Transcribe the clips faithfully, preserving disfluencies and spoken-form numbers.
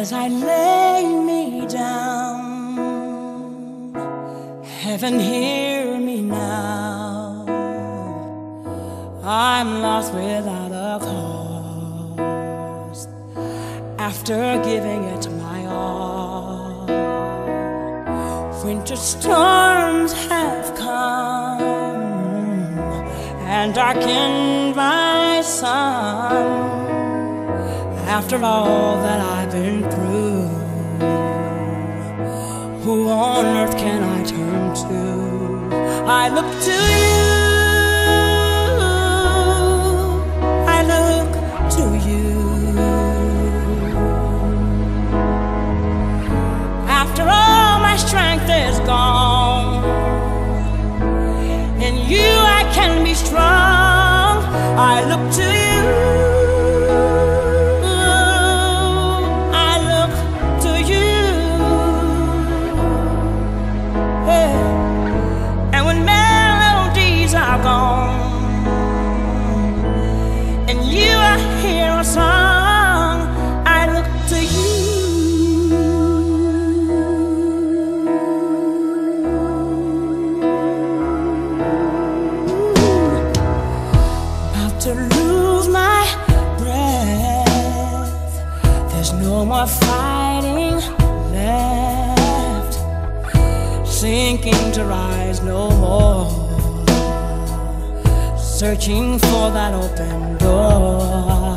as I lay me down. Heaven, hear me now. I'm lost without a cause after giving it my all. Winter storms have come and darkened my sun. After all that I've been through, who on earth can I turn to? I look to you, I look to you. After all my strength is gone, in you I can be strong. I look to you, song, I look to you. About to lose my breath, there's no more fighting left, sinking to rise no more, searching for that open door.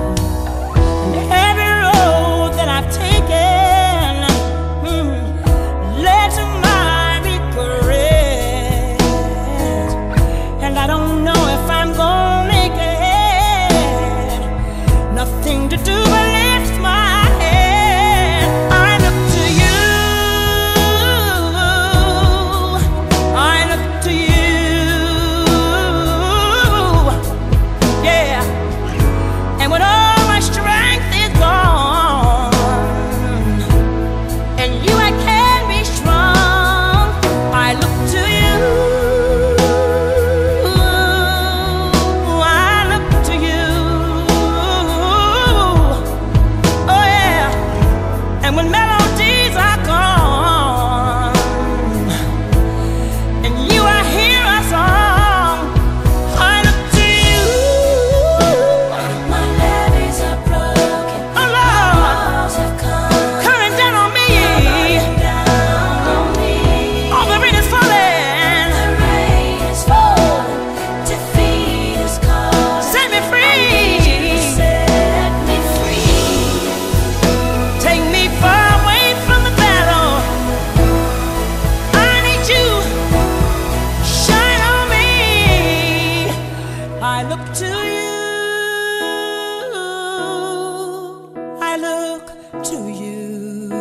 I look to you, I look to you.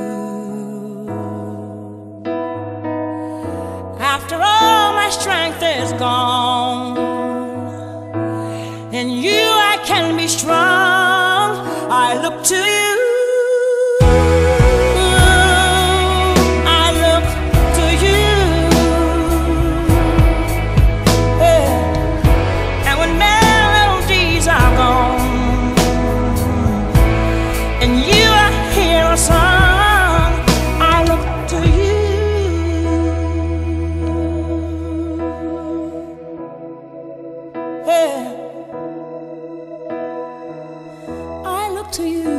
After all my strength is gone, in you I can be strong. I look to you. I look to you.